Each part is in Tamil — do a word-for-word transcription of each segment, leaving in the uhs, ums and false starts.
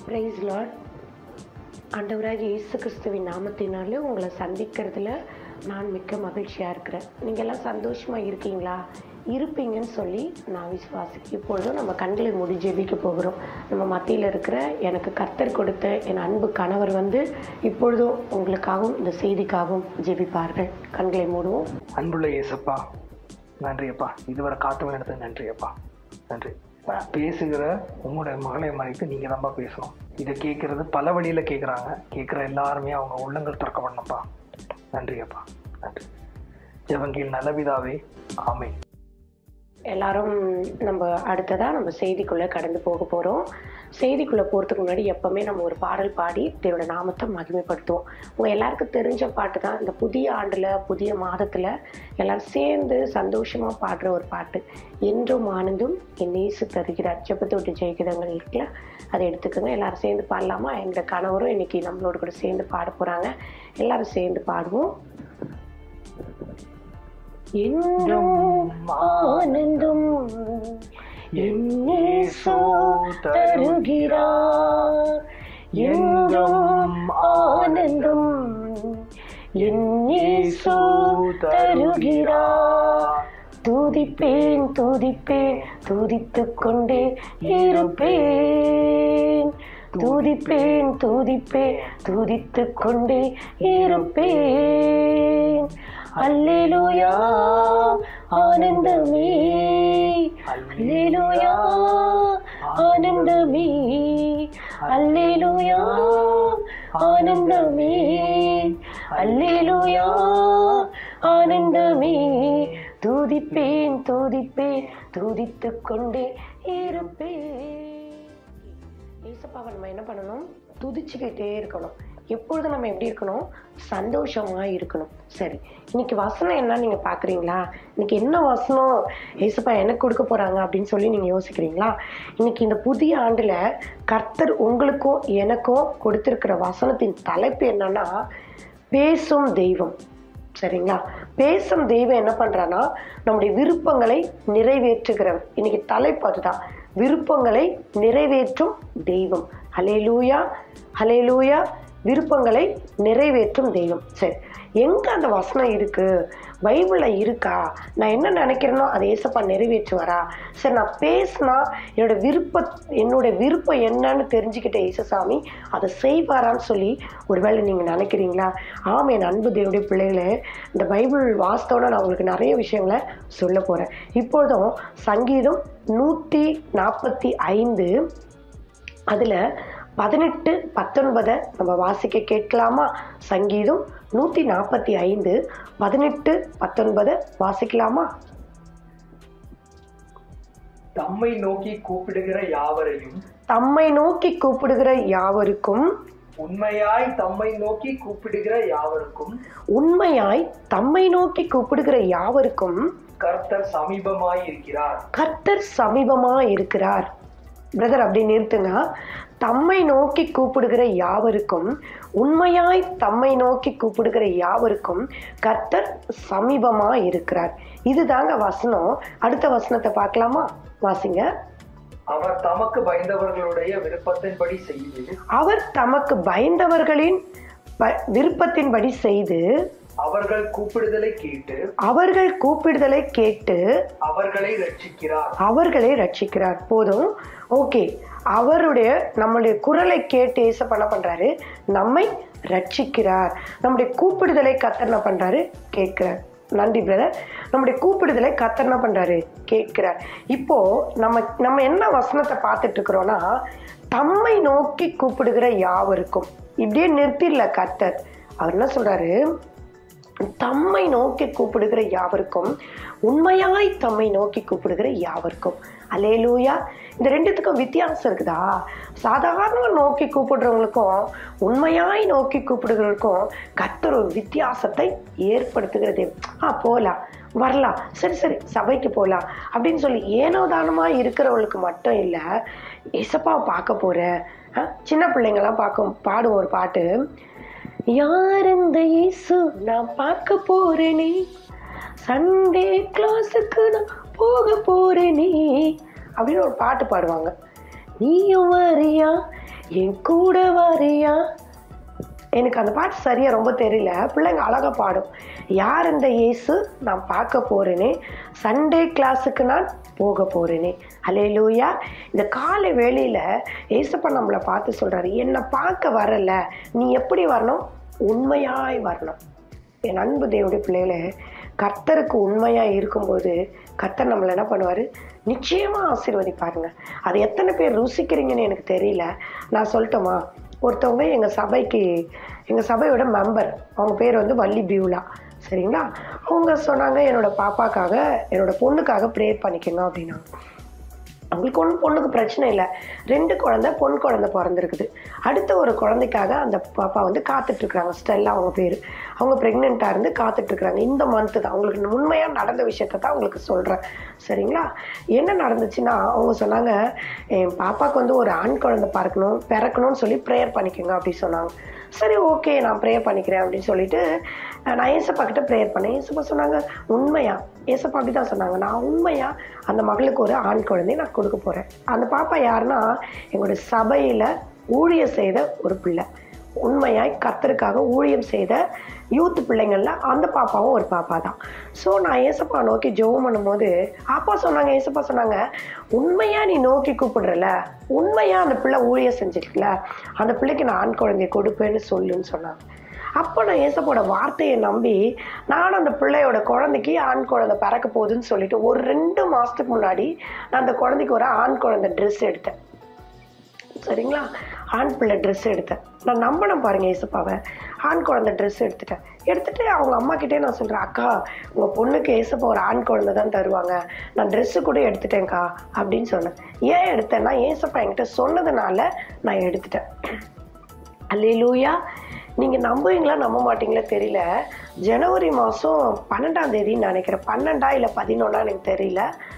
Price Lord. ஆண்டவராகிய இயேசு கிறிஸ்துவின் நாமத்தினாலே உங்களை சந்திக்கிறதுல நான் மிக்க மகிழ்ச்சியாக இருக்கிறேன். நீங்கள் எல்லாம் சந்தோஷமாக இருக்கீங்களா? இருப்பீங்கன்னு சொல்லி நான் விசுவாசிக்கிறேன். இப்பொழுதும் நம்ம கண்களை மூடி ஜெபிக்க போகிறோம். நம்ம மத்தியில் இருக்கிற எனக்கு கர்த்தர் கொடுத்த என் அன்பு கணவர் வந்து இப்பொழுதும் உங்களுக்காகவும் இந்த செய்திக்காகவும் ஜெபிப்பார்கள். கண்களை மூடுவோம். அன்புள்ள இயேசப்பா, நன்றி அப்பா. இதுவரை காத்து வேண்டது நன்றி அப்பா. நன்றி. பேசுகிற உங்களுடைய மகளை மறைத்து நீங்கள் தான்ப்பா பேசணும். இதை கேட்கறது பல வழியில் கேட்குறாங்க. கேட்குற எல்லாருமே அவங்க உள்ளங்கள் திறக்கப்படணும்ப்பா. நன்றி அப்பா, நன்றி. ஜெபங்கள் நல்ல பிதாவே, ஆமென். எல்லாரும் நம்ம அடுத்ததாக நம்ம செய்திக்குள்ளே கடந்து போக போகிறோம். செய்திக்குள்ளே போகிறதுக்கு முன்னாடி எப்போவுமே நம்ம ஒரு பாடல் பாடி தேவனோட நாமத்தை மகிமைப்படுத்துவோம். உங்கள் எல்லாருக்கும் தெரிஞ்ச பாட்டு தான். இந்த புதிய ஆண்டில் புதிய மாதத்தில் எல்லோரும் சேர்ந்து சந்தோஷமாக பாடுற ஒரு பாட்டு, என்றும் ஆனந்தும் என் நேசு தருகிறார். ஜெபத்தோட்டு ஜெயிக்கிறவங்க இருக்குல்ல, அதை எடுத்துக்கோங்க. எல்லோரும் சேர்ந்து பாடலாமா? எங்கள் கணவரும் இன்னைக்கு நம்மளோட கூட சேர்ந்து பாட போகிறாங்க. எல்லோரும் சேர்ந்து பாடுவோம். என்றும் ஆனந்தும் என் நேசு தருகிறார். என்றும் ஆனந்தும் என் நேசு தருகிறார். துதிப்பேன் துதிப்பேன் துதித்துக் கொண்டே இருப்பேன். துதிப்பேன் துதிப்பேன் துதித்துக் கொண்டே இருப்பேன். அல்லேலூயா ஆனந்தமே, அல்லேலூயா ஆனந்தமே, அல்லேலூயா ஆனந்தமே, அல்லேலூயா ஆனந்தமே. துதிப்பேன் துதிப்பேன் துதித்துக் கொண்டே இருப்பேன். ஏசப்பாவை நம்ம என்ன பண்ணணும்? துதிச்சுக்கிட்டே இருக்கணும். எப்பொழுதும் நம்ம எப்படி இருக்கணும்? சந்தோஷமா இருக்கணும். சரி, இன்னைக்கு வசனம் என்ன நீங்க பாக்குறீங்களா? இன்னைக்கு என்ன வசனம் ஏசப்பா எனக்கு கொடுக்க போறாங்க அப்படின்னு சொல்லி நீங்க யோசிக்கிறீங்களா? இன்னைக்கு இந்த புதிய ஆண்டுல கர்த்தர் உங்களுக்கும் எனக்கும் கொடுத்திருக்கிற வசனத்தின் தலைப்பு என்னன்னா, பேசும் தெய்வம். சரிங்களா? பேசும் தெய்வம் என்ன பண்றான்னா, நம்முடைய விருப்பங்களை நிறைவேற்றுகிறவர். இன்னைக்கு தலைப்பு அதுதான், விருப்பங்களை நிறைவேற்றும் தெய்வம். ஹல்லேலூயா, ஹல்லேலூயா. விருப்பங்களை நிறைவேற்றும் தெய்வம். சரி, எங்க அந்த வசனம் இருக்கு? பைபிள்ல இருக்கா? நான் என்ன நினைக்கிறேனோ அதை ஏசப்பா நிறைவேற்றுவாரா? சரி, நான் பேசினா என்னோட விருப்ப என்னோட விருப்பம் என்னன்னு தெரிஞ்சுக்கிட்ட ஏசசாமி அதை செய்வாரான்னு சொல்லி ஒருவேளை நீங்க நினைக்கிறீங்களா? ஆமாம், என் அன்பு தேவனுடைய பிள்ளைகளே, இந்த பைபிள் வாஸ்தவனா நான் உங்களுக்கு நிறைய விஷயங்களை சொல்ல போறேன். இப்பொழுதும் சங்கீதம் நூற்றி நாற்பத்தி ஐந்து அதுல பதினெட்டு பத்தொன்பதை நம்ம வாசிக்க கேட்கலாமா? சங்கீதம் நூத்தி நாற்பத்தி ஐந்து பதினெட்டு பத்தொன்பதை வாசிக்கலாமா? தம்மை நோக்கி கூப்பிடுகிற யாவரையும் தம்மை நோக்கி கூப்பிடுகிற யாவருக்கும் உண்மையாய் தம்மை நோக்கி கூப்பிடுகிற யாவருக்கும் உண்மையாய் தம்மை நோக்கி கூப்பிடுகிற யாவருக்கும் கர்த்தர் சமீபமாய் இருக்கிறார். கர்த்தர் சமீபமாய் இருக்கிறார். பிரதர், அப்படி நிறுத்துங்க. தம்மை நோக்கி கூப்பிடுகிற யாவருக்கும் உண்மையாய் தம்மை நோக்கி கூப்பிடுகிற யாவருக்கும் கர்த்தர் சமீபமா இருக்கிறார். இதுதாங்க வசனம். அடுத்த வசனத்தை பார்க்கலாமா? வாசிங்க. அவர் தமக்கு பயந்தவர்களுடைய விருப்பத்தின்படி செய்து அவர் தமக்கு பயந்தவர்களின் விருப்பத்தின்படி செய்து அவர்கள் கூப்பிடுதலை கேட்டு அவர்கள் கூப்பிடுதலை கேட்டு அவர்களை ரட்சிக்கிறார். அவர்களை ரட்சிக்கிறார். போதும், ஓகே. அவருடைய நம்மளுடைய குரலை கேட்டு ஏசப்பா என்ன பண்றாரு? நம்மை ரட்சிக்கிறார். நம்முடைய கூப்பிடுதலை கர்த்தர் என்ன பண்றாரு? கேட்கிறார். நன்றி பிரதர். நம்முடைய கூப்பிடுதலை கர்த்தர் என்ன பண்றாரு? கேட்கிறார். இப்போ நம்ம நம்ம என்ன வசனத்தை பார்த்துட்டு இருக்கிறோம்னா, தம்மை நோக்கி கூப்பிடுகிற யாவருக்கும். இப்படியே நிறுத்திடல கர்த்தர். அவர் என்ன சொல்றாரு? தம்மை நோக்கி கூப்பிடுகிற யாவருக்கும் உண்மையாய் தம்மை நோக்கி கூப்பிடுகிற யாவருக்கும். அல்லேலூயா. இந்த ரெண்டுத்துக்கும் வித்தியாசம் இருக்குதா? சாதாரண நோக்கி கூப்பிடுறவங்களுக்கும் உண்மையாய் நோக்கி கூப்பிடுறவங்களுக்கும் கர்த்தர் ஒரு வித்தியாசத்தை ஏற்படுத்துகிறது. ஆ போலாம், வரலாம், சரி சரி சபைக்கு போகலாம் அப்படின்னு சொல்லி ஏனோ தானமா இருக்கிறவங்களுக்கு மட்டும் இல்லை, ஏசப்பாவை பார்க்க போற சின்ன பிள்ளைங்கெல்லாம் பார்க்க பாடும் ஒரு பாட்டு, யார் இந்த இயேசு நான் பார்க்க போறேனே, சண்டே கிளாஸுக்கு நான் போக போறேனே அப்படின்னு ஒரு பாட்டு பாடுவாங்க. நீயும் வரியா என் கூட வரியா. எனக்கு அந்த பாட்டு சரியா ரொம்ப தெரியல, பிள்ளைங்க அழகா பாடும். யார் இந்த இயேசு நான் பார்க்க போறேனே, சண்டே கிளாஸுக்கு நான் போக போறேனே. அல்லேலூயா. இந்த காலை வேளையில ஏசப்பா நம்மளை பார்த்து சொல்றாரு, என்னை பார்க்க வரல, நீ எப்படி வரணும்? உண்மையாய் வரணும். என் அன்பு தேவனுடைய பிள்ளைகளே, கர்த்தருக்கு உண்மையா இருக்கும்போது கர்த்தர் நம்மளை என்ன பண்ணுவாரு? நிச்சயமா ஆசீர்வதிப்பாருங்க. அது எத்தனை பேர் ருசிக்கிறீங்கன்னு எனக்கு தெரியல. நான் சொல்லட்டுமா? ஒருத்தவங்க எங்கள் சபைக்கு எங்கள் சபையோட மெம்பர், அவங்க பேர் வந்து வள்ளி பியூலா, சரிங்களா? அவங்க சொன்னாங்க என்னோட பாப்பாக்காக என்னோட பொண்ணுக்காக ப்ரேயர் பண்ணிக்கணும் அப்படின்னாங்க. அவங்களுக்கு ஒன்றும் பொண்ணுக்கு பிரச்சனை இல்லை, ரெண்டு குழந்தை பொன் குழந்தை பிறந்திருக்குது. அடுத்த ஒரு குழந்தைக்காக அந்த பாப்பா வந்து காத்துட்ருக்குறாங்க. ஸ்டெல்லா அவங்க பேர். அவங்க ப்ரெக்னெண்ட்டாக இருந்து காத்துட்ருக்குறாங்க. இந்த மந்த்து தான். அவங்களுக்கு உண்மையாக நடந்த விஷயத்த தான் அவங்களுக்கு சொல்கிறேன், சரிங்களா? என்ன நடந்துச்சுன்னா, அவங்க சொன்னாங்க என் பாப்பாவுக்கு வந்து ஒரு ஆண் குழந்தை பிறக்கணும் பிறக்கணும்னு சொல்லி ப்ரேயர் பண்ணிக்கோங்க அப்படி சொன்னாங்க. சரி, ஓகே, நான் ப்ரேயர் பண்ணிக்கிறேன் அப்படின்னு சொல்லிட்டு நான் ஏசப்பா கிட்ட ப்ரேயர் பண்ணேன். ஏசப்பா சொன்னாங்க உண்மையா? ஏசப்பா அப்படி தான் சொன்னாங்க, நான் உண்மையா அந்த மகளுக்கு ஒரு ஆண் குழந்தையை நான் கொடுக்க போகிறேன். அந்த பாப்பா யாருன்னா, எங்களுடைய சபையில் ஊழியம் செய்த ஒரு பிள்ளை, உண்மையாய் கர்த்தருக்காக ஊழியம் செய்த யூத் பிள்ளைங்கள்ல அந்த பாப்பாவும் ஒரு பாப்பா தான். ஸோ நான் ஏசப்பா நோக்கி ஜெபம் பண்ணும்போது அப்பா சொன்னாங்க, ஏசப்பா சொன்னாங்க, உண்மையா நீ நோக்கி கூப்பிடுறல, உண்மையா அந்த பிள்ளை ஊழியம் செஞ்சிருக்கல, அந்த பிள்ளைக்கு நான் ஆண் குழந்தைய கொடுப்பேன்னு சொல்லுன்னு சொன்னாங்க. அப்போ நான் ஏசப்போட வார்த்தையை நம்பி நானும் அந்த பிள்ளையோட குழந்தைக்கு ஆண் குழந்தை பிறக்க போகுதுன்னு சொல்லிட்டு ஒரு ரெண்டு மாதத்துக்கு முன்னாடி நான் அந்த குழந்தைக்கு ஒரு ஆண் குழந்தை ட்ரெஸ் எடுத்தேன், சரிங்களா? ஆண் பிள்ளை ட்ரெஸ் எடுத்தேன். நான் நம்பினேன் பாருங்க ஏசப்பாவை. ஆண் குழந்தை ட்ரெஸ் எடுத்துட்டேன். எடுத்துட்டு அவங்க அம்மா கிட்டே நான் சொல்கிறேன், அக்கா உங்கள் பொண்ணுக்கு ஏசப்பா ஒரு ஆண் குழந்தை தான் தருவாங்க, நான் ட்ரெஸ்ஸு கூட எடுத்துட்டேன்க்கா அப்படின்னு சொன்னேன். ஏன் எடுத்தேன்னா, ஏசப்பா என்கிட்ட சொன்னதுனால நான் எடுத்துட்டேன். அல்லேலூயா. நீங்கள் நம்புவீங்களா நம்ப மாட்டீங்களா தெரியல, ஜனவரி மாதம் பன்னெண்டாம் தேதின்னு நினைக்கிறேன், பன்னெண்டா இல்லை பதினொன்னா எனக்கு தெரியல,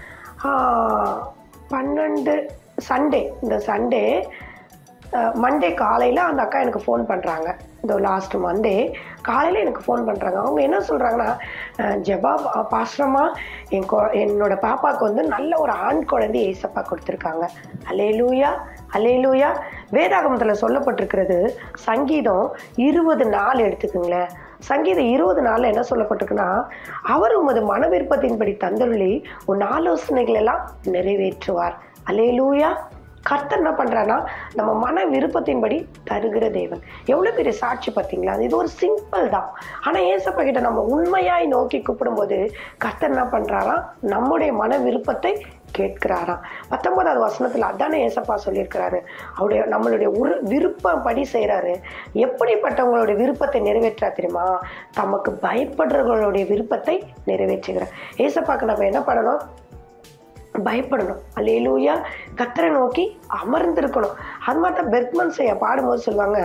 பன்னெண்டு சண்டே, இந்த சண்டே மண்டே காலையில் அந்த அக்கா எனக்கு ஃபோன் பண்ணுறாங்க. இந்த லாஸ்ட் மண்டே காலையில் எனக்கு ஃபோன் பண்ணுறாங்க. அவங்க என்ன சொல்கிறாங்கன்னா, ஜெபா பாஸ்ரமா என் கொ என்னோட பாப்பாவுக்கு வந்து நல்ல ஒரு ஆண் குழந்தை ஏசப்பா கொடுத்துருக்காங்க. அல்லேலூயா, அல்லேலூயா. வேதாகமத்தில் சொல்லப்பட்டிருக்கிறது, சங்கீதம் இருபது நாள் எடுத்துக்குங்களேன். சங்கீதம் இருபது நாளில் என்ன சொல்லப்பட்டிருக்குன்னா, அவர் உமது மன விருப்பத்தின்படி தந்தருளி உன் ஆலோசனைகள் எல்லாம் நிறைவேற்றுவார். அல்லேலூயா. கர்த்தர் என்ன பண்ணுறான்னா, நம்ம மன விருப்பத்தின்படி தருகிற தேவன். எவ்வளோ பெரிய சாட்சி பார்த்தீங்களா? இது ஒரு சிம்பிள் தான். ஆனால் ஏசப்பா கிட்ட நம்ம உண்மையாய் நோக்கி கூப்பிடும்போது கர்த்தர் என்ன பண்ணுறாராம், நம்முடைய மன விருப்பத்தை கேட்கிறாராம். பத்தொன்பதாவது வசனத்தில் அதானே ஏசப்பா சொல்லியிருக்கிறாரு, அவருடைய நம்மளுடைய உரு விருப்பப்படி செய்கிறாரு. எப்படிப்பட்டவங்களுடைய விருப்பத்தை நிறைவேற்றா தெரியுமா? தமக்கு பயப்படுறவங்களுடைய விருப்பத்தை நிறைவேற்றுகிறார். ஏசப்பாக்கு நம்ம என்ன பண்ணணும்? பயப்படணும். அல்லேலூயா. கர்த்தரை நோக்கி அமர்ந்திருக்கணும். அது மாதிரி தான் பெர்க்மன் செய்ய பாடும்போது சொல்லுவாங்க,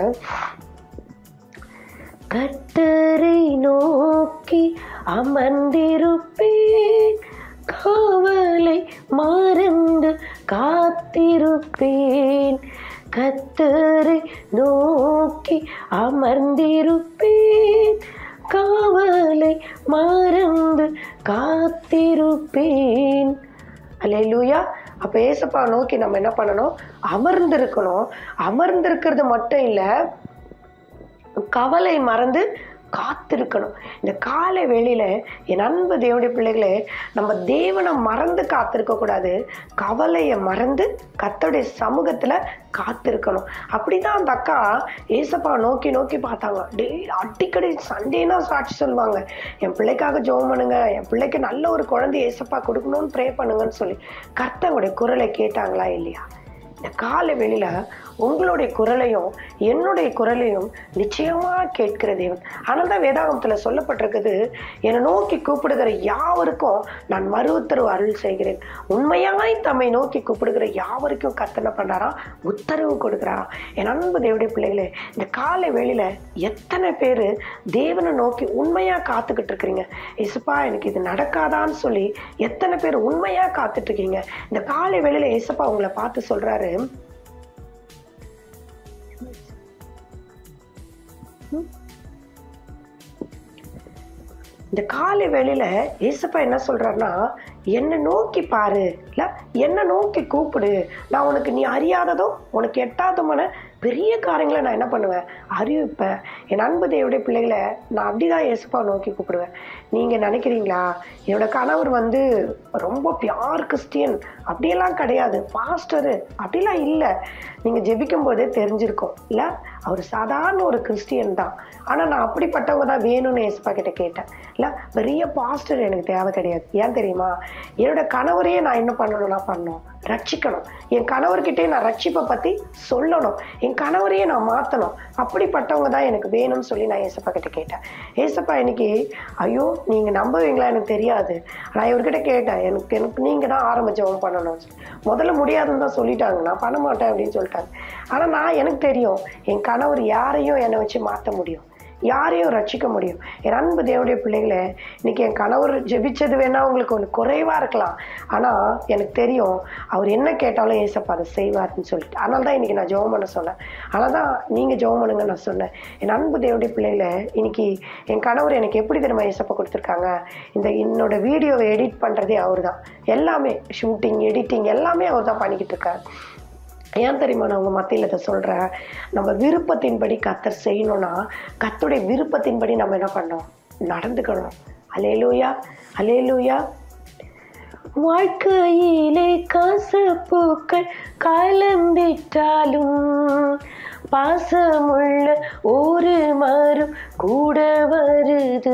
கர்த்தரை நோக்கி அமர்ந்திருப்பேன், காவலை மறந்து காத்திருப்பேன், கர்த்தரை நோக்கி அமர்ந்திருப்பேன், காவலை மறந்து காத்திருப்பேன். அல்லேலூயா. அப்போ ஏசப்பா நோக்கி நம்ம என்ன பண்ணணும்? அமர்ந்திருக்கணும். அமர்ந்திருக்கிறது மட்டும் இல்லை, கவலை மறந்து காத்திருக்கணும். இந்த காலை வேளையில என் அன்பு தேவனுடைய பிள்ளைகளே, நம்ம தேவனை மறந்து காத்திருக்க கூடாது, கவலையை மறந்து கர்த்தருடைய சமூகத்துல காத்திருக்கணும். அப்படிதான் அந்த அக்கா ஏசப்பா நோக்கி நோக்கி பார்த்தாங்க. டெய்லி அடிக்கடி சண்டேனா சாட்சி சொல்லுவாங்க, என் பிள்ளைக்காக ஜெபம் பண்ணுங்க, என் பிள்ளைக்கு நல்ல ஒரு குழந்தை ஏசப்பா கொடுக்கணும்னு ப்ரே பண்ணுங்கன்னு சொல்லி கர்த்தருடைய குரலை கேட்டாங்களா இல்லையா? இந்த காலை வெளியில உங்களுடைய குரலையும் என்னுடைய குரலையும் நிச்சயமா கேட்கிற தேவன். ஆனால் தான் வேதாகமத்துல சொல்லப்பட்டிருக்குது, என்னை நோக்கி கூப்பிடுகிற யாவருக்கும் நான் மறு உத்தரவு அருள் செய்கிறேன். உண்மையாய் தம்மை நோக்கி கூப்பிடுகிற யாவருக்கும் கர்த்தர் என்ன பண்றாராம்? உத்தரவு கொடுக்குறாராம். என் அன்பு தேவனுடைய பிள்ளைகளே, இந்த காலை வேளையில எத்தனை பேரு தேவனை நோக்கி உண்மையா காத்துக்கிட்டு இருக்கிறீங்க? ஏசப்பா எனக்கு இது நடக்காதான்னு சொல்லி எத்தனை பேர் உண்மையா காத்துட்டு இருக்கீங்க? இந்த காலை வேளையில ஏசப்பா உங்களை பார்த்து சொல்றாரு, இந்த காலை வேளையில ஏசப்பா என்ன சொல்றாருன்னா, என்னை நோக்கி பாரு, இல்ல என்ன நோக்கி கூப்பிடு, நான் உனக்கு நீ அறியாததோ உனக்கு எட்டாதமான பெரிய காரியங்களை நான் என்ன பண்ணுவேன், அறிவிப்பேன். என் அன்பு தேவனுடைய பிள்ளைகளை நான் அப்படிதான் இயேசுப்பா நோக்கி கூப்பிடுவேன். நீங்க நினைக்கிறீங்களா என்னோட கணவர் வந்து ரொம்ப பியார் கிறிஸ்டியன் அப்படியெல்லாம் கிடையாது, பாஸ்டரு அப்படிலாம் இல்லை. நீங்க ஜெபிக்கும் போதே தெரிஞ்சிருக்கும் இல்ல, அவர் சாதாரண ஒரு கிறிஸ்டியன் தான். ஆனா நான் அப்படிப்பட்டவங்க தான் வேணும்னு இயேசுப்பா கிட்ட கேட்டேன். இல்ல பெரிய பாஸ்டர் எனக்கு தேவை கிடையாது. ஏன் தெரியுமா, என்னோட கணவரையே நான் என்ன பண்ணணும்னா பண்ணணும், ரட்சிக்கணும். என் கணவர்கிட்டே நான் ரட்சிப்பை பத்தி சொல்லணும், என் கணவரையே நான் மாத்தணும். அப்படிப்பட்டவங்க தான் எனக்கு வேணும்னு சொல்லி நான் ஏசப்பா கிட்ட கேட்டேன். ஏசப்பா இன்னைக்கு, ஐயோ நீங்க நம்புவீங்களா எனக்கு தெரியாது, நான் இவர்கிட்ட கேட்டேன், எனக்கு எனக்கு நீங்க தான் ஆரம்ப ஜெபம் பண்ணணும். முதல்ல முடியாதுன்னு தான் சொல்லிட்டாங்க, நான் பண்ண மாட்டேன் அப்படின்னு சொல்லிட்டாங்க. ஆனா நான் எனக்கு தெரியும் என் கணவர் யாரையும் என்னை வச்சு மாத்த முடியும், யாரையும் ரட்சிக்க முடியும். என் அன்பு தேவனுடைய பிள்ளைகளே, இன்னைக்கு என் கணவர் ஜெபிச்சது வேணா உங்களுக்கு ஒன்று குறைவா இருக்கலாம், ஆனா எனக்கு தெரியும் அவர் என்ன கேட்டாலும் ஏசப்பா அதை செய்வார்னு சொல்லிட்டு. அதனால தான் இன்னைக்கு நான் ஜெபம் பண்ண சொன்னேன். அதனால தான் நீங்க ஜெபம் பண்ணுங்க நான் சொன்னேன். என் அன்பு தேவனுடைய பிள்ளைகளே, இன்னைக்கு என் கணவர் எனக்கு எப்படி தெரியுமா ஏசப்பா கொடுத்துருக்காங்க, இந்த என்னோட வீடியோவை எடிட் பண்றதே அவர் தான். எல்லாமே ஷூட்டிங் எடிட்டிங் எல்லாமே அவர் தான் பண்ணிக்கிட்டு இருக்காரு. ஏன் தெரியுமா நான் உங்க மத்தியில் இதை சொல்றேன், நம்ம விருப்பத்தின்படி கர்த்தர் செய்யணும்னா கர்த்தருடைய விருப்பத்தின்படி நம்ம என்ன பண்ணோம், நடந்துக்கணும். அல்லேலூயா, அல்லேலூயா. வாழ்க்கையிலே கசப்புக்கள் கலந்திட்டாலும் பாசமுள்ள ஒரு மரம் கூட வருது,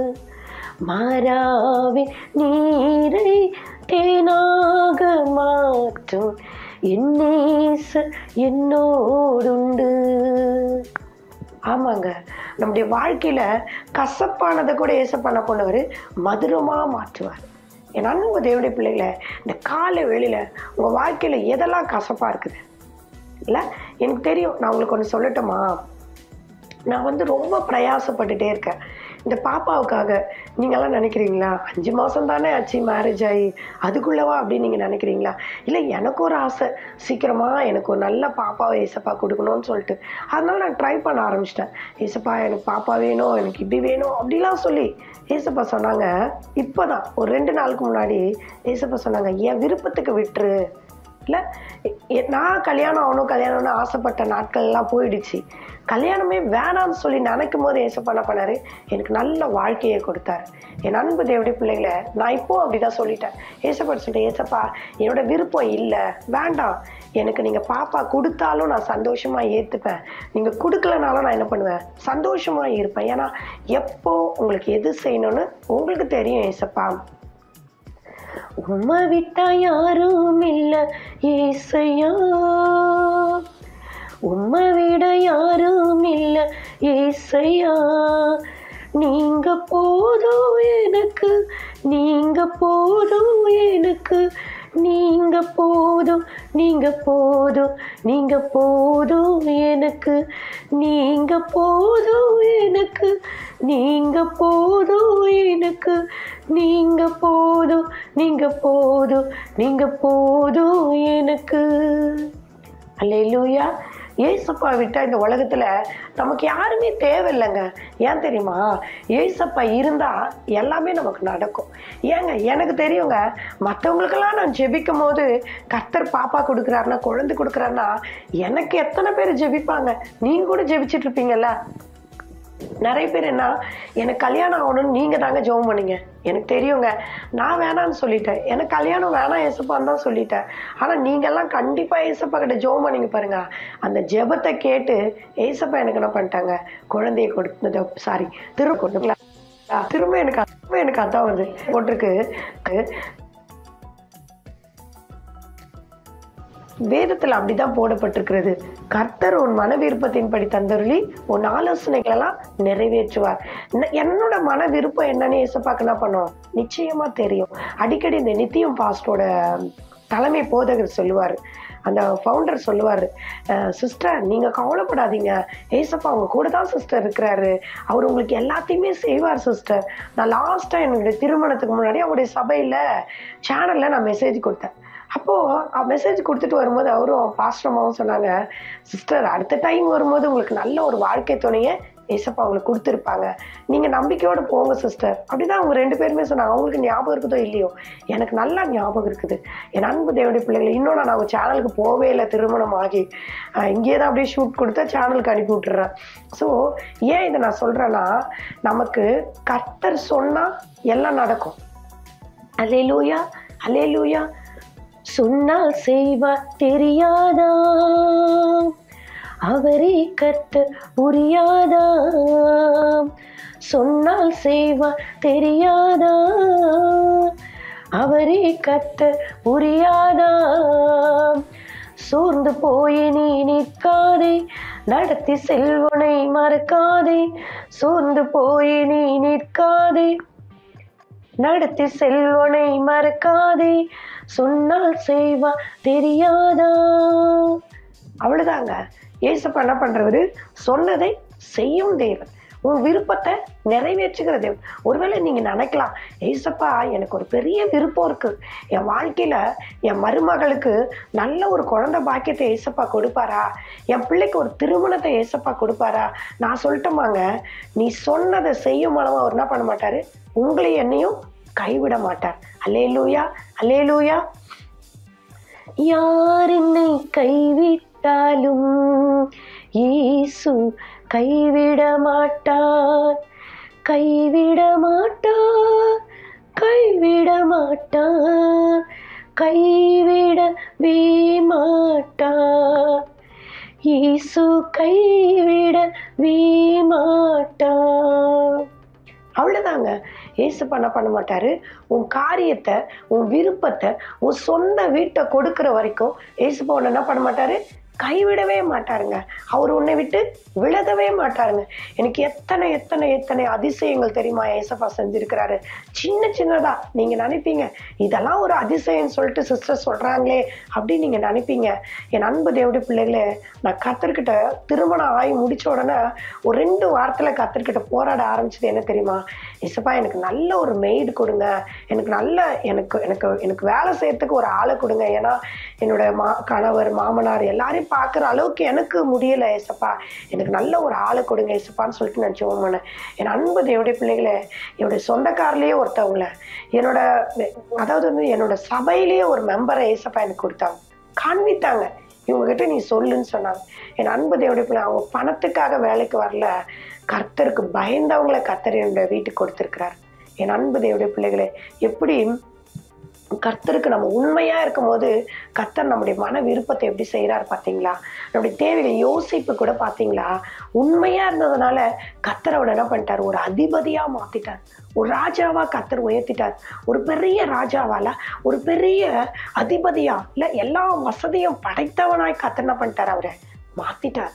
மாறாவின் நீரை தேனாக மாற்றும் என்னேச என்னோடுண்டு. ஆமாங்க, நம்முடைய வாழ்க்கையில கசப்பானதை கூட ஏசப்பான கொண்டவர் மதுரமா மாற்றுவார். என் அன்பு தேவனுடைய பிள்ளைகளை, இந்த காலை வேளையில உங்க வாழ்க்கையில எதெல்லாம் கசப்பா இருக்குது இல்ல, எனக்கு தெரியும். நான் உங்களுக்கு ஒன்று சொல்லட்டுமா, நான் வந்து ரொம்ப பிரயாசப்பட்டுட்டே இருக்கேன் இந்த பாப்பாவுக்காக. நீங்கெல்லாம் நினைக்கிறீங்களா அஞ்சு மாதம் தானே ஆச்சு மேரேஜ் ஆகி, அதுக்குள்ளவா அப்படின்னு நீங்கள் நினைக்கிறீங்களா? இல்லை, எனக்கு ஒரு ஆசை, சீக்கிரமாக எனக்கு ஒரு நல்ல பாப்பாவை ஏசப்பா கொடுக்கணும்னு சொல்லிட்டு. அதனால நான் ட்ரை பண்ண ஆரம்பிச்சிட்டேன். ஏசப்பா எனக்கு பாப்பா வேணும், எனக்கு இப்படி வேணும் அப்படிலாம் சொல்லி ஏசப்பா சொன்னாங்க. இப்போ தான் ஒரு ரெண்டு நாளுக்கு முன்னாடி ஏசப்பா சொன்னாங்க, என் விருப்பத்துக்கு விட்டுரு. இல்லை, நான் கல்யாணம் ஆகணும் கல்யாணம்னு ஆசைப்பட்ட நாட்கள்லாம் போயிடுச்சு. கல்யாணமே வேணாம்னு சொல்லி நினைக்கும் போது ஏசப்பா என்ன பண்ணாரு, எனக்கு நல்ல வாழ்க்கையை கொடுத்தாரு. என் அன்பு தேவனுடைய பிள்ளைகளை, நான் இப்போ அப்படிதான் சொல்லிட்டேன். ஏசப்பா சொல்லிட்டேன், ஏசப்பா என்னோட விருப்பம் இல்லை, வேண்டாம், எனக்கு நீங்க பாப்பா கொடுத்தாலும் நான் சந்தோஷமா ஏத்துப்பேன், நீங்க கொடுக்கலனாலும் நான் என்ன பண்ணுவேன், சந்தோஷமா இருப்பேன். ஏன்னா எப்போ உங்களுக்கு எது செய்யணும்னு உங்களுக்கு தெரியும் ஏசப்பா. உம்மை விட்டா யாரும் இல்ல ஏசையா, உம்மை விட யாரும் இல்ல ஏசையா, நீங்க போதும் எனக்கு, நீங்க போதும் எனக்கு, நீங்க போதும், நீங்க போதும், நீங்க போதும் எனக்கு, நீங்க போதும் எனக்கு, நீங்க போதும் எனக்கு, நீங்க போதும், நீங்க போதும், நீங்க போதும் எனக்கு. அல்லேலூயா. ஏசப்பா விட்டா இந்த உலகத்துல நமக்கு யாருமே தேவையில்லைங்க. ஏன் தெரியுமா, ஏசப்பா இருந்தா எல்லாமே நமக்கு நடக்கும். ஏங்க எனக்கு தெரியுங்க, மற்றவங்களுக்கெல்லாம் நான் ஜெபிக்கும் போது கர்த்தர் பாப்பா கொடுக்குறாருன்னா, குழந்தை கொடுக்குறாருன்னா, எனக்கு எத்தனை பேர் ஜெபிப்பாங்க. நீங்க கூட ஜெபிச்சுட்டு இருப்பீங்கல்ல. நிறைய பேர் என்ன, எனக்கு கல்யாணம் ஆகணும்னு நீங்க தாங்க ஜெபம் பண்ணீங்க. எனக்கு தெரியுங்க, நான் வேணான்னு சொல்லிட்டேன், எனக்கு கல்யாணம் வேணாம் ஏசப்பான்னு தான் சொல்லிட்டேன். ஆனா நீங்க எல்லாம் கண்டிப்பா ஏசப்பா கிட்ட ஜெபம் பண்ணீங்க பாருங்க. அந்த ஜெபத்தை கேட்டு ஏசப்பா எனக்கு என்ன பண்ணிட்டாங்க, குழந்தைய கொடுத்து, சாரி திரும்ப கொடுத்துங்களா, திரும்ப எனக்கு எனக்கு அதான் வருது போட்டிருக்கு. வேதத்துல அப்படிதான் போடப்பட்டிருக்கிறது, கர்த்தர் உன் மன விருப்பத்தின்படி தந்தருளி உன் ஆலோசனைகள் எல்லாம் நிறைவேற்றுவார். என்னோட மன விருப்பம் என்னன்னு ஏசப்பாக்கு என்ன பண்ணும், நிச்சயமா தெரியும். அடிக்கடி இந்த நித்தியம் பாஸ்டோட தலைமை போதகர் சொல்லுவாரு, அந்த ஃபவுண்டர் சொல்லுவாரு, சிஸ்டர் நீங்க கவலைப்படாதீங்க, ஏசப்பா அவங்க கூட தான் சிஸ்டர் இருக்கிறாரு, அவர் உங்களுக்கு எல்லாத்தையுமே செய்வார் சிஸ்டர். நான் லாஸ்டா என்னுடைய திருமணத்துக்கு முன்னாடி அவருடைய சபையில சேனல்ல நான் மெசேஜ் கொடுத்தேன். அப்போ மெசேஜ் கொடுத்துட்டு வரும்போது அவரும் பாஸ்டமாவும் சொன்னாங்க, சிஸ்டர் அடுத்த டைம் வரும்போது உங்களுக்கு நல்ல ஒரு வாழ்க்கை துணையை ஏசப்பா அவங்களுக்கு கொடுத்துருப்பாங்க. நீங்க நம்பிக்கையோடு போங்க சிஸ்டர். அப்படிதான் அவங்க ரெண்டு பேருமே சொன்னாங்க. அவங்களுக்கு ஞாபகம் இருக்குதோ இல்லையோ, எனக்கு நல்லா ஞாபகம் இருக்குது. என் அன்பு தேவனுடைய பிள்ளைகள், இன்னும் நான் அவங்க சேனலுக்கு போவே இல்லை. திருமணம் ஆகி இங்கே தான் அப்படியே ஷூட் கொடுத்தா சேனலுக்கு அனுப்பி விட்டுறேன். ஸோ ஏன் இதை நான் சொல்றேன்னா, நமக்கு கர்த்தர் சொன்னா எல்லாம் நடக்கும். அல்லேலூயா, அல்லேலூயா. சொன்னால் செய்வார் தெரியாதா, அவரே கர்த்தர் புரியாதா. சொன்னால் செய்வார் தெரியாதா, அவரே கர்த்தர் புரியாதா. சோர்ந்து போய் நீ நிற்காதே, நடத்தி செல்வனை மறக்காதே. சோர்ந்து போய் நீ நிற்காதே, நடத்தி செல்வனை மறக்காதே. சொன்னால் செய்வா தெரியாதா. அவ்வளவுதாங்க. ஏசப்பா என்ன பண்றவரு, சொன்னதை செய்யும் தேவன், உன் விருப்பத்தை நிறைவேற்றுகிற தேவன். ஒருவேளை நீங்க நினைக்கலாம், ஏசப்பா எனக்கு ஒரு பெரிய விருப்பம் இருக்கு, என் வாழ்க்கையில என் மருமகளுக்கு நல்ல ஒரு குழந்தை பாக்கியத்தை ஏசப்பா கொடுப்பாரா, என் பிள்ளைக்கு ஒரு திருமணத்தை ஏசப்பா கொடுப்பாரா. நான் சொல்லட்டுமாங்க, நீ சொன்னதை செய்யும் அளவு அவர் என்ன பண்ண மாட்டாரு, உங்களை என்னையும் கைவிட மாட்டார். அல்லேலூயா, அல்லேலூயா. யார் என்னை கைவிட்டாலும் இயேசு கைவிட மாட்டார், கைவிட மாட்டார், கைவிட மாட்டார், கைவிடவே மாட்டார். இயேசு கைவிடவே மாட்டார். அவ்வளவுதாங்க. ஏசப்பா என்ன பண்ண மாட்டாரு, உன் காரியத்தை, உன் விருப்பத்தை, உன் சொந்த வீட்டை கொடுக்கிற வரைக்கும் ஏசப்பா உன்னை என்ன பண்ண மாட்டாரு, கைவிடவே மாட்டாருங்க. அவர் உன்னை விட்டு விலகவே மாட்டாருங்க. எனக்கு எத்தனை எத்தனை எத்தனை அதிசயங்கள் தெரியுமா ஏசப்பா செஞ்சிருக்கிறாரு. சின்ன சின்னதா நீங்க நினைப்பீங்க, இதெல்லாம் ஒரு அதிசயம் சொல்லிட்டு சிஸ்டர் சொல்றாங்களே அப்படின்னு நீங்க நினைப்பீங்க. என் அன்பு தேவனுடைய பிள்ளைகளே, நான் கர்த்தர்கிட்ட திருமணம் ஆகி முடிச்ச உடனே ஒரு ரெண்டு வாரத்துல கர்த்தர்கிட்ட போராட ஆரம்பிச்சது என்ன தெரியுமா, ஏசப்பா எனக்கு நல்ல ஒரு மெய்டு கொடுங்க, எனக்கு நல்ல எனக்கு எனக்கு எனக்கு வேலை செய்யறதுக்கு ஒரு ஆளை கொடுங்க. ஏன்னா என்னோட மா கணவர் மாமனார் எல்லாரையும் பார்க்குற அளவுக்கு எனக்கு முடியல ஏசப்பா, எனக்கு நல்ல ஒரு ஆளை கொடுங்க ஏசப்பான்னு சொல்லிட்டு நான் ஜெபம் பண்ணேன். என் அன்பு தேவனுடைய பிள்ளைகளை, என்னுடைய சொந்தக்காரிலேயே ஒருத்தவங்கள, என்னோட அதாவது வந்து என்னோட சபையிலேயே ஒரு மெம்பரை ஏசப்பா எனக்கு கொடுத்தாங்க, காண்பித்தாங்க. இவங்க கிட்ட நீ சொல்லுன்னு சொன்னாங்க. என் அன்பு தேவனுடைய பிள்ளை, அவங்க பணத்துக்காக வேலைக்கு வரல, கர்த்தருக்கு பயந்தவங்களை கர்த்தர் என்னோட வீட்டுக்கு கொடுத்திருக்கிறார். என் அன்பு தேவனுடைய பிள்ளைகளே, எப்படி கர்த்தருக்கு நம்ம உண்மையா இருக்கும் போது கர்த்தர் நம்முடைய மன விருப்பத்தை எப்படி செய்யறாரு பாத்தீங்களா, நம்முடைய தேவையை யோசிப்பு கூட பாத்தீங்களா. உண்மையா இருந்ததுனால கர்த்தர் அவனை என்ன பண்ணிட்டார், ஒரு அதிபதியா மாத்திட்டார், ஒரு ராஜாவா கர்த்தர் உயர்த்திட்டார். ஒரு பெரிய ராஜாவால ஒரு பெரிய அதிபதியா இல்ல எல்லா வசதியும் படைத்தவனாய் கர்த்தர் என்ன பண்ணிட்டார், அவரை மாத்திட்டார்.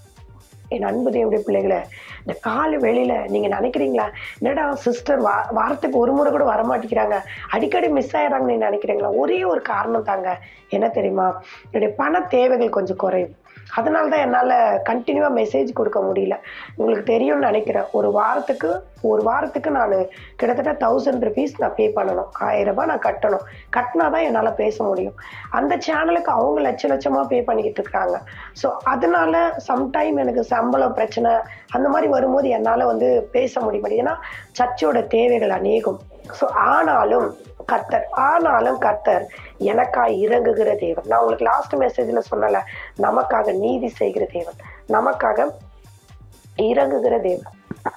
என் அன்பு தேவனுடைய பிள்ளைகளை, இந்த கால வெளியில நீங்க நினைக்கிறீங்களா, என்னடா சிஸ்டர் வா வாரத்துக்கு ஒரு முறை கூட வரமாட்டேங்கிறாங்க, அடிக்கடி மிஸ் ஆயிடுறாங்கன்னு நீங்க நினைக்கிறீங்களா? ஒரே ஒரு காரணம் தாங்க. என்ன தெரியுமா, என்னுடைய பண தேவைகள் கொஞ்சம் குறையும். அதனாலதான் என்னால கண்டினியூவா மெசேஜ் கொடுக்க முடியல. உங்களுக்கு தெரியும்னு நினைக்கிறேன், ஒரு வாரத்துக்கு ஒரு வாரத்துக்கு நான் கிட்டத்தட்ட தௌசண்ட் ருபீஸ் நான் பே பண்ணணும், ஆயிரம் ரூபாய் நான் கட்டணும். கட்டினாதான் என்னால பேச முடியும். அந்த சேனலுக்கு அவங்க லட்ச லட்சமா பே பண்ணிக்கிட்டு இருக்காங்க. ஸோ அதனால சம்டைம் எனக்கு சம்பளம் பிரச்சனை அந்த மாதிரி வரும்போது என்னால வந்து பேச முடிய மாட்டேங்குது. ஏன்னா சர்ச்சோட தேவைகள் அநேகம். ஸோ ஆனாலும் கர்த்தர் ஆனாலும் கர்த்தர் எனக்காக இறங்குகிற தேவன். நான் உங்களுக்கு லாஸ்ட் மெசேஜ்ல சொன்னல, நமக்காக நீதி செய்கிற தேவன், நமக்காக இறங்குகிற தேவன்.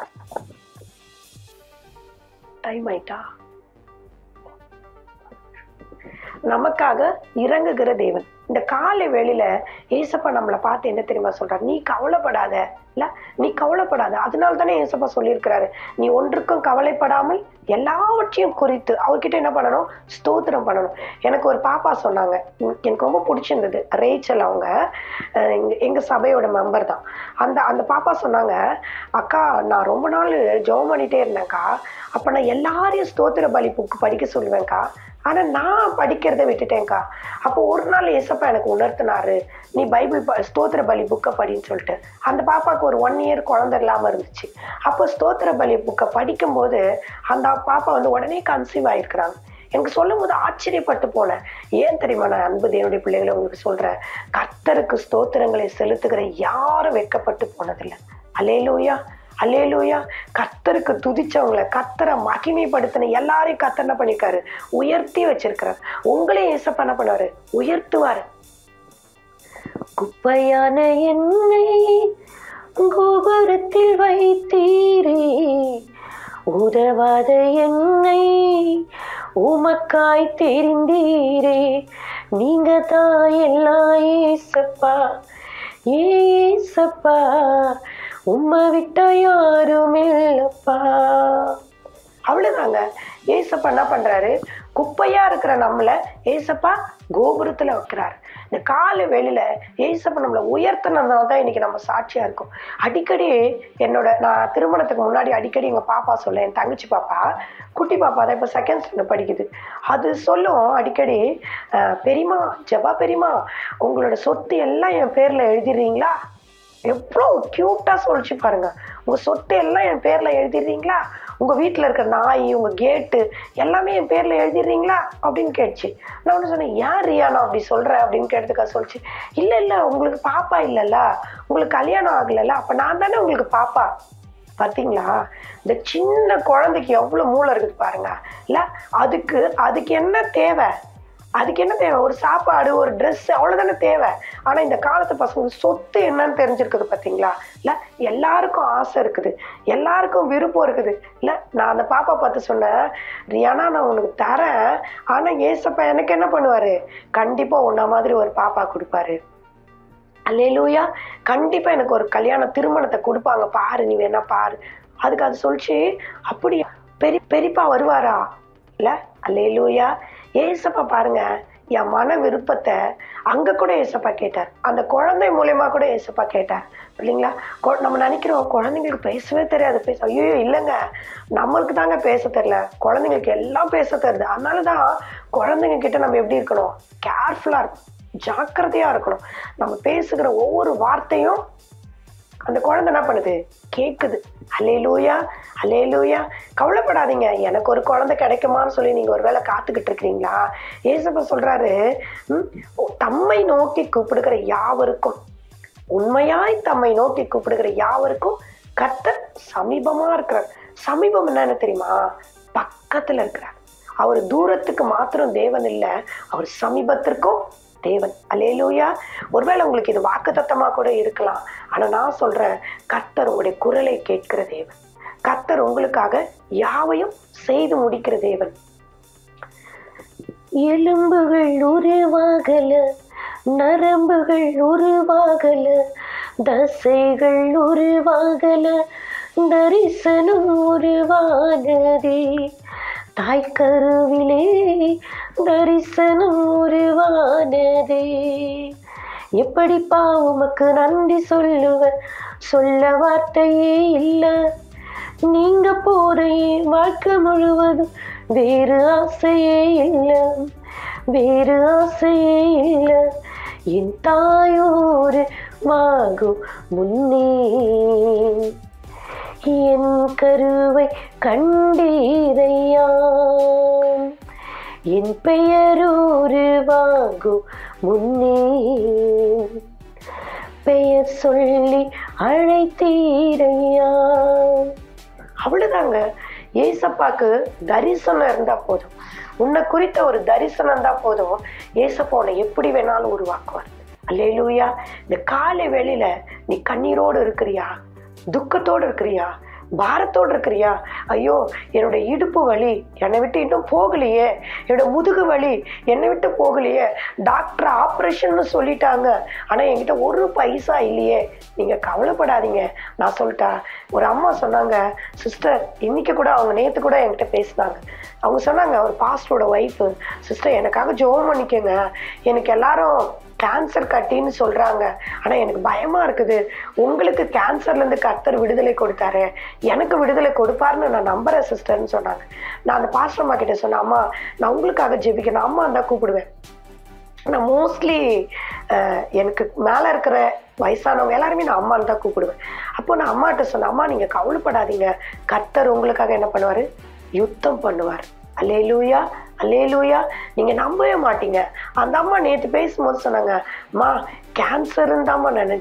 டைம் ஆயிட்டா? நமக்காக இறங்குகிற தேவன். இந்த காலை வேளையில ஏசப்பா நம்மளை பார்த்து என்ன தெரியுமா சொல்றாரு, நீ கவலைப்படாத, இல்ல நீ கவலைப்படாத. அதனால தானே ஏசப்பா சொல்லியிருக்கிறாரு, நீ ஒன்றுக்கும் கவலைப்படாமல் எல்லாவற்றையும் குறித்து அவர்கிட்ட என்ன பண்ணணும், ஸ்தோத்திரம் பண்ணணும். எனக்கு ஒரு பாப்பா சொன்னாங்க, எனக்கு ரொம்ப பிடிச்சிருந்தது, ரேச்சல். அவங்க எங்க சபையோட மெம்பர் தான். அந்த அந்த பாப்பா சொன்னாங்க, அக்கா நான் ரொம்ப நாள் ஜெபம் பண்ணிட்டே இருந்தேன்க்கா, அப்ப நான் எல்லாரையும் ஸ்தோத்திர பலி புக்கு படிக்க சொல்லுவேன்க்கா, ஆனா நான் படிக்கிறத விட்டுட்டேன்க்கா. அப்போ ஒரு நாள் ஏசப்பா எனக்கு உணர்த்தினாரு, நீ பைபிள் ஸ்தோத்திர பலி புக்கை படின்னு சொல்லிட்டு. அந்த பாப்பாவுக்கு ஒரு ஒன் இயர் குழந்தை இல்லாம இருந்துச்சு. அப்போ ஸ்தோத்திர பலி புக்கை படிக்கும் போது அந்த பாப்பா வந்து உடனே கன்சீவ் ஆயிருக்கிறாங்க. எனக்கு சொல்லும் போது ஆச்சரியப்பட்டு போனேன். ஏன் தெரியுமா, நான் அன்பு தேவனுடைய பிள்ளைகளை உங்களுக்கு சொல்றேன், கர்த்தருக்கு ஸ்தோத்திரங்களை செலுத்துகிற யாரும் வெட்கப்பட்டு போனதில்லை. அல்லேலூயா, அல்லேலூயா. கர்த்தருக்கு துதிச்சவங்களை, கர்த்தரை மகிமைப்படுத்தின எல்லாரையும் கர்த்தர் என்ன பண்ணிருக்காரு? உயர்த்தி வச்சிருக்கிறார். உங்களையும் ஏசப்பா என்ன பண்ணுவாரு? உயர்த்துவாரு. குப்பையான என்னை கோபுரத்தில் வைத்தீரே, உதவாத என்னை உமக்காய் தெரிந்தீரே, நீங்க தான் எல்லாம் ஏசப்பா, ஏசப்பா, உம்மை விட்டா யாரும் இல்லப்பா. அவ்வளவுதாங்க. ஏசப்பா என்ன பண்றாரு? குப்பையா இருக்கிற நம்மள ஏசப்பா கோபுரத்துல வைக்கிறாரு. இந்த கால வேளையில ஏசப்பா நம்மளை உயர்த்தினதுனால தான் இன்னைக்கு நம்ம சாட்சியா இருக்கோம். அடிக்கடி என்னோட நான் திருமணத்துக்கு முன்னாடி அடிக்கடி எங்க பாப்பா சொல்ல, என் தங்கச்சி பாப்பா, குட்டி பாப்பா தான் இப்ப செகண்ட் ஸ்டாண்டர்ட் படிக்குது. அது சொல்லும் அடிக்கடி, பெரியமா, ஜபா பெரியமா, உங்களோட சொத்து எல்லாம் என் பேர்ல எழுதிடுறீங்களா? எவ்வளோ கியூட்டா சொல்லிச்சு பாருங்க. உங்க சொத்து எல்லாம் என் பேர்ல எழுதிடுறீங்களா? உங்க வீட்டுல இருக்கிற நாய், உங்க கேட்டு எல்லாமே என் பேர்ல எழுதிடுறீங்களா அப்படின்னு கேட்டுச்சு. நான் ஒண்ணு சொன்னேன், ஏன் ரியானா அப்படி சொல்ற அப்படின்னு கேட்டதுக்கா சொல்லிச்சு, இல்ல இல்ல உங்களுக்கு பாப்பா இல்லல்ல, உங்களுக்கு கல்யாணம் ஆகலல்ல, அப்ப நான் தானே உங்களுக்கு பாப்பா. பாத்தீங்களா? இந்த சின்ன குழந்தைக்கு எவ்வளவு மூளை இருக்குது பாருங்க. இல்ல அதுக்கு அதுக்கு என்ன தேவை? அதுக்கு என்ன தேவை? ஒரு சாப்பாடு, ஒரு ட்ரெஸ், அவ்வளவுதானே தேவை. ஆனா இந்த காலத்து பசங்க சொத்து என்னன்னு தெரிஞ்சிருக்குது பாத்தீங்களா? இல்ல எல்லாருக்கும் ஆசை இருக்குது, எல்லாருக்கும் விருப்பம் இருக்குது. இல்ல நான் அந்த பாப்பா பார்த்து சொன்னேன், ரியானா நான் உனக்கு தரேன், ஆனா ஏசப்பா எனக்கு என்ன பண்ணுவாரு? கண்டிப்பா உன்ன மாதிரி ஒரு பாப்பா கொடுப்பாரு. அல்லேலூயா. கண்டிப்பா எனக்கு ஒரு கல்யாண திருமணத்தை கொடுப்பாங்க பாரு, நீ வேணா பாரு. அதுக்கு அது சொல்லிச்சு, அப்படியா பெரிய பெரியப்பா வருவாரா? இல்ல அல்லேலூயா. ஏசப்பா பாருங்க, என் மன விருப்பத்தை அங்க கூட ஏசப்பா கேட்டார். அந்த குழந்தை மூலியமா கூட ஏசப்பா கேட்டார் இல்லைங்களா? நம்ம நினைக்கிறோம் குழந்தைங்களுக்கு பேசவே தெரியாது, பேச, ஐயோ இல்லைங்க, நம்மளுக்கு தாங்க பேச தெரியல, குழந்தைங்களுக்கு எல்லாம் பேச தெரியுது. அதனாலதான் குழந்தைங்க கிட்ட நம்ம எப்படி இருக்கணும்? கேர்ஃபுல்லா இருக்கணும், ஜாக்கிரதையா இருக்கணும். நம்ம பேசுகிற ஒவ்வொரு வார்த்தையும் அந்த குழந்தை என்ன பண்ணுது? கேக்குது. அல்லேலூயா, அல்லேலூயா. கவலைப்படாதீங்க, எனக்கு ஒரு குழந்தை கிடைக்குமான்னு சொல்லி நீங்க ஒரு வேளை காத்துக்கிட்டு இருக்கிறீங்களா? ஏசப்பா சொல்றாரு, தம்மை நோக்கி கூப்பிடுகிற யாவருக்கும், உண்மையாய் தம்மை நோக்கி கூப்பிடுகிற யாவருக்கும் கர்த்தர் சமீபமா இருக்கிறார். சமீபம் என்னன்னு தெரியுமா? பக்கத்துல இருக்கிறார். அவர் தூரத்துக்கு மாத்திரம் தேவன் இல்ல, அவர் சமீபத்திற்கும் தேவன். அல்லேலூயா. ஒருவேளை உங்களுக்கு இது வாக்குத்தத்தமா கூட இருக்கலாம். ஆனா நான் சொல்றேன், கர்த்தர் உங்களுடைய குரலை கேட்கிற தேவன். கர்த்தர் உங்களுக்காக யாவையும் செய்து முடிக்கிற தேவன். எலும்புகள் உருவாகல, நரம்புகள் உருவாகல, தசைகள் உருவாகல, தரிசனம் உருவானதே, தாய்க்கருவிலே தரிசனம் உருவானதே. எப்படிப்பா உமக்கு நன்றி சொல்லுவேன், சொல்ல வார்த்தையே இல்ல. நீங்க போற வாழ்க்கை முழுவதும் வேறு ஆசையே இல்ல, வேறு ஆசையே இல்ல. என் தாயோரு வாகும் முன்னே என் கருவை கண்டீரையா, என் பெயரூரு வாங்கும் முன்னே பெயர் சொல்லி அழைத்தீரையா. அவ்வளவுதாங்க. ஏசப்பாக்கு தரிசனம் இருந்தா போதும், உன்னை குறித்த ஒரு தரிசனம் தான் போதும், ஏசப்பா உன்னை எப்படி வேணாலும் உருவாக்குவார். அல்லேலூயா. இந்த காலை வேளையில நீ கண்ணீரோடு இருக்கிறியா? துக்கத்தோடு இருக்கிறியா? பாரத்தோடு இருக்கிறியா? ஐயோ என்னோட இடுப்பு வலி என்னை விட்டு இன்னும் போகலையே, என்னோட முதுகு வலி என்னை விட்டு போகலையே, டாக்டர் ஆப்ரேஷன் சொல்லிட்டாங்க, ஆனா என்கிட்ட ஒரு பைசா இல்லையே. நீங்க கவலைப்படாதீங்க. நான் சொல்லிட்டா, ஒரு அம்மா சொன்னாங்க, சிஸ்டர் இன்னைக்கு கூட, அவங்க நேத்து கூட என்கிட்ட பேசினாங்க. அவங்க சொன்னாங்க, ஒரு பாஸ்டரோட ஒய்ஃபு, சிஸ்டர் எனக்காக ஜெபம் பண்ணிக்கங்க, எனக்கு எல்லாரும் கேன்சர் கட்டின்னு சொல்றாங்க, ஆனா எனக்கு பயமா இருக்குது. உங்களுக்கு கேன்சர்ல இருந்து கர்த்தர் விடுதலை கொடுத்தாரு, எனக்கு விடுதலை கொடுப்பாருன்னு நான் நம்புறேன் சிஸ்டர்ன்னு சொன்னாங்க. நான் அந்த பாஸ்டர் அம்மா கிட்ட சொன்னேன், அம்மா நான் உங்களுக்காக ஜெபிக்கணும், அம்மா தான் கூப்பிடுவேன். நான் மோஸ்ட்லி எனக்கு மேல இருக்கிற வயசானவங்க எல்லாருமே நான் அம்மான்னு தான் கூப்பிடுவேன். அப்போ நான் அம்மாட்ட சொன்னேன், அம்மா நீங்க கவலைப்படாதீங்க, கர்த்தர் உங்களுக்காக என்ன பண்ணுவாரு? யுத்தம் பண்ணுவார். அல்லேலூயா, அல்லேலூயா. நீங்க நம்பவே மாட்டீங்க. அந்த அம்மா நேற்று பேசும்போது சொன்னாங்க, அம்மா கேன்சர்ன்னு தான்மா நினைச்சேன்,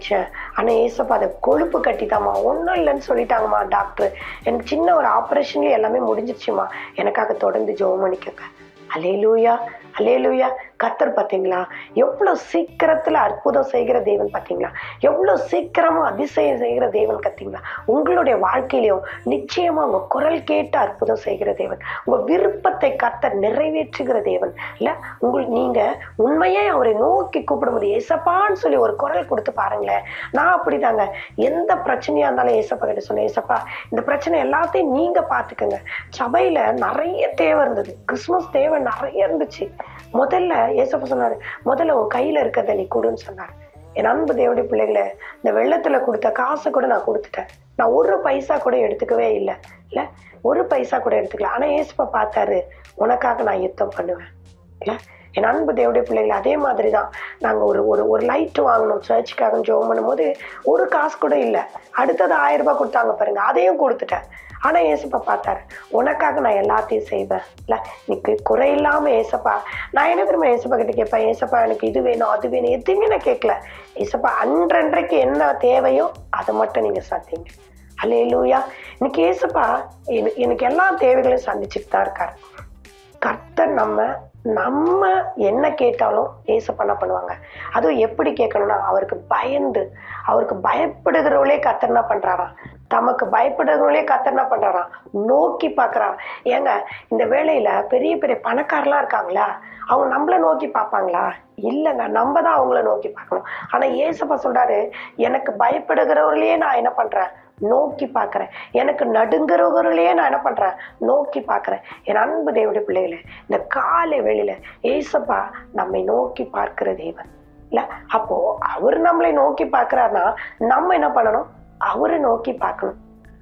ஆனால் ஏசப்பா அதை கொழுப்பு கட்டித்தாம்மா, ஒன்றும் இல்லைன்னு சொல்லிட்டாங்கம்மா டாக்டர், எனக்கு சின்ன ஒரு ஆப்ரேஷன்லேயே எல்லாமே முடிஞ்சிருச்சுமா, எனக்காக தொடர்ந்து ஜெபம் பண்ணிக்கோங்க. அல்லேலூயா, அல்லேலூயா. கர்த்தர் பார்த்தீங்களா எவ்வளோ சீக்கிரத்தில் அற்புதம் செய்கிற தேவன் பார்த்தீங்களா, எவ்வளோ சீக்கிரமாக அதிசயம் செய்கிற தேவன் பார்த்தீங்களா. உங்களுடைய வாழ்க்கையிலையும் நிச்சயமாக உங்கள் குரல் கேட்டு அற்புதம் செய்கிற தேவன், உங்கள் விருப்பத்தை கர்த்தர் நிறைவேற்றுகிற தேவன் இல்லை. உங்கள் நீங்கள் உண்மையே அவரை நோக்கி கூப்பிடும்போது ஏசப்பான்னு சொல்லி ஒரு குரல் கொடுத்து பாருங்களேன். நான் அப்படிதாங்க, எந்த பிரச்சனையாக இருந்தாலும் ஏசப்பா கிட்ட சொன்னேன், ஏசப்பா இந்த பிரச்சனை எல்லாத்தையும் நீங்கள் பார்த்துக்கோங்க. சபையில் நிறைய தேவை இருந்தது, கிறிஸ்மஸ் தேவை நிறைய இருந்துச்சு. முதல்ல ஏசப்பா சொன்னாரு, முதல்ல உன் கையில இருக்கிறத நீ கொடுன்னு சொன்னார். என் அன்பு தேவனுடைய பிள்ளைகளை, இந்த வெள்ளத்துல கொடுத்த காசை கூட நான் கொடுத்துட்டேன். நான் ஒரு பைசா கூட எடுத்துக்கவே இல்லை இல்ல, ஒரு பைசா கூட எடுத்துக்கல. ஆனா ஏசப்பா பார்த்தாரு, உனக்காக நான் யுத்தம் பண்ணுவேன் இல்ல. என் அன்பு தேவனுடைய பிள்ளைகளை, அதே மாதிரிதான் நாங்க ஒரு ஒரு ஒரு லைட் வாங்கணும் சர்ச்சுக்காக ஜெபம் பண்ணும் போது ஒரு காசு கூட இல்லை. அடுத்தது ஆயிரம் ரூபாய் கொடுத்தாங்க பாருங்க, அதையும் கொடுத்துட்டேன். ஆனா ஏசப்பா பார்த்தாரு, உனக்காக நான் எல்லாத்தையும் செய்வேன் இல்ல. இன்னைக்கு குறையில்லாம ஏசப்பா, நான் என்ன தெரியுமா ஏசப்பா கிட்ட கேட்பேன், ஏசப்பா எனக்கு இது வேணும் அது வேணும் எதுவுமே நான் கேட்கல. ஏசப்பா அன்றன்றைக்கு என்ன தேவையோ அதை மட்டும் நீங்க சந்திங்க. அல்லேலூயா. இன்னைக்கு ஏசப்பா எனக்கு எல்லா தேவைகளையும் சந்திச்சுட்டு தான் இருக்காரு. கர்த்தர் நம்ம நம்ம என்ன கேட்டாலும் ஏசப்பா என்ன பண்ணுவாங்க, அதுவும் எப்படி கேட்கணும்னா அவருக்கு பயந்து, அவருக்கு பயப்படுகிறவளே கர்த்தர் என்ன பண்றாராம், தமக்கு பயப்படுறவங்களே கர்த்தர் என்ன பண்றாராம், நோக்கி பாக்குறான். ஏங்க இந்த வேலையில பெரிய பெரிய பணக்காரெல்லாம் இருக்காங்களா, அவங்க நம்மள நோக்கி பார்ப்பாங்களா? இல்லைங்க, நம்ம தான் அவங்கள நோக்கி பார்க்கணும். ஆனா ஏசப்பா சொல்றாரு, எனக்கு பயப்படுகிறவர்களையே நான் என்ன பண்றேன், நோக்கி பார்க்கிறேன். எனக்கு நடுங்கிறவர்களையே நான் என்ன பண்றேன், நோக்கி பார்க்கிறேன். என் அன்பு தேவனுடைய பிள்ளைகளே, இந்த காலை வேளையில ஏசப்பா நம்மை நோக்கி பார்க்கிற தேவன் இல்ல. அப்போ அவர் நம்மளை நோக்கி பார்க்கிறாருன்னா நம்ம என்ன பண்ணணும், அவரை நோக்கி பார்க்கணும்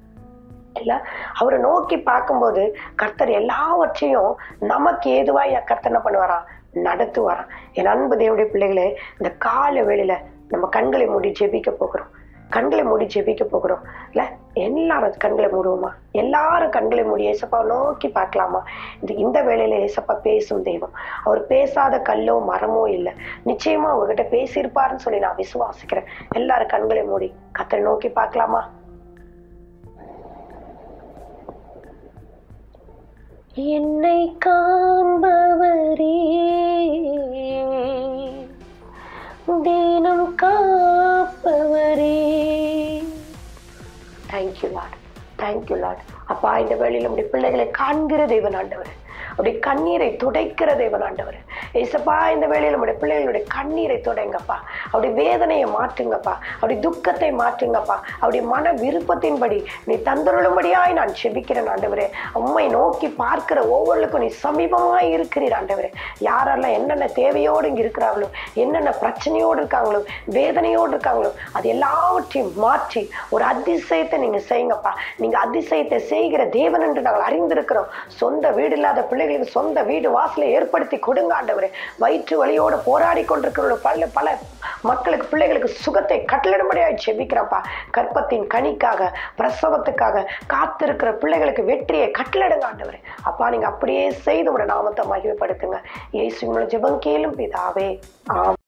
இல்ல. அவரை நோக்கி பார்க்கும்போது கர்த்தர் எல்லாவற்றையும் நமக்கு ஏதுவாய் கர்த்தர் என்ன பண்ணுவாராம், நடத்துவாராம். என் அன்பு தேவனுடைய பிள்ளைகளே, இந்த கால வேளையில நம்ம கண்களை மூடி ஜெபிக்க போகிறோம், கண்களை மூடி ஜெபிக்க போகிறோம் இல்ல. எல்லாரும் கண்களை மூடுவோமா, எல்லாரும் கண்களை மூடி ஏசப்பா நோக்கி பார்க்கலாமா. இந்த இந்த வேளையில ஏசப்பா பேசும் தெய்வம், அவர் பேசாத கல்லோ மரமோ இல்லை. நிச்சயமா அவர்கிட்ட பேசியிருப்பாருன்னு சொல்லி நான் விசுவாசிக்கிறேன். எல்லாரும் கண்களை மூடி கர்த்தரை நோக்கி பார்க்கலாமா. என்னை காண்பவரே, தினம் காப்பவரே. Thank you lord, thank you lord. அப்பா இந்த வேளையில நம்முடைய பிள்ளைகளை காண்கிற தேவன் ஆண்டவர், அப்படி கண்ணீரை துடைக்கிற தேவன் ஆண்டவர். ஏசப்பா இந்த வேளையில நம்முடைய பிள்ளைகளுடைய கண்ணீரை துடைங்கப்பா, அப்படி வேதனையை மாற்றுங்கப்பா, அப்படி துக்கத்தை மாற்றுங்கப்பா, அப்படி மன விருப்பத்தின்படி நீ தந்தருளும்படியாய் நான் செபிக்கிறேன் ஆண்டவரே. உம்மை நோக்கி பார்க்கிற ஒவ்வொருக்கும் நீ சமீபமாய் இருக்கிறீர் ஆண்டவரே. யாரெல்லாம் என்னென்ன தேவையோடு இங்க இருக்கிறாங்களோ, என்னென்ன பிரச்சனையோடு இருக்காங்களோ, வேதனையோடு இருக்காங்களோ, அது எல்லாவற்றையும் மாற்றி ஒரு அதிசயத்தை நீங்க செய்யுங்கப்பா. நீங்க அதிசயத்தை செய்கிற தேவன் என்று நாங்கள் அறிந்திருக்கிறோம். சொந்த வீடு இல்லாத பிள்ளைகளுக்கு சொந்த வீடு வாசலை ஏற்படுத்தி கொடுங்க ஆண்டவரே. வயிற்று வலியோடு போராடி கொண்டிருக்கிற பல பல மக்களுக்கு, பிள்ளைகளுக்கு சுகத்தை கட்டளிடும்படியாய் செபிக்கிறப்பா. கற்பத்தின் கனிக்காக, பிரசவத்துக்காக காத்திருக்கிற பிள்ளைகளுக்கு வெற்றியை கட்டளிடுங்க ஆண்டவரே. அப்பா நீங்க அப்படியே செய்து உடைய நாமத்தை மகிமைப்படுத்துங்க. இயேசுவின் மூலம் ஜெபம் கேளும் பிதாவே, ஆமென்.